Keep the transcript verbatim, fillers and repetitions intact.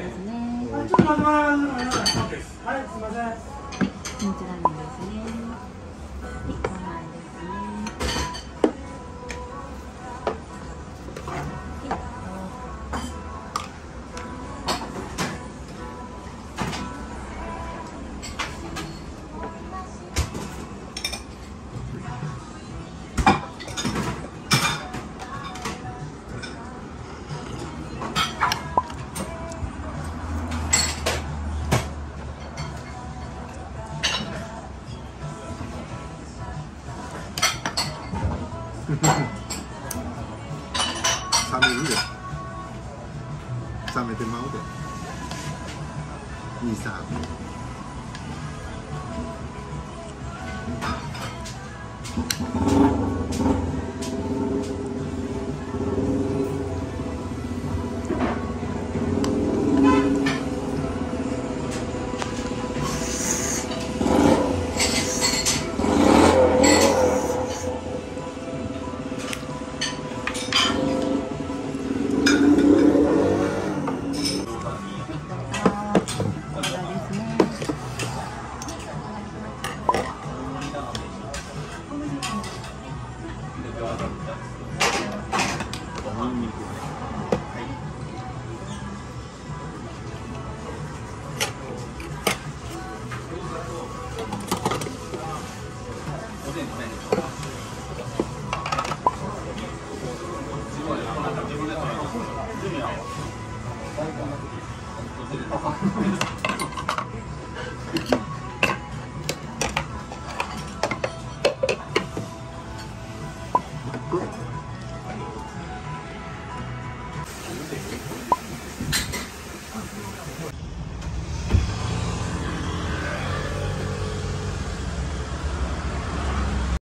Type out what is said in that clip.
ですね。 ちょっと待って待って待って。はい、すみません。 キムチラーメンですね。はい、ご飯ですね。 冷めるで冷めてまうでにさん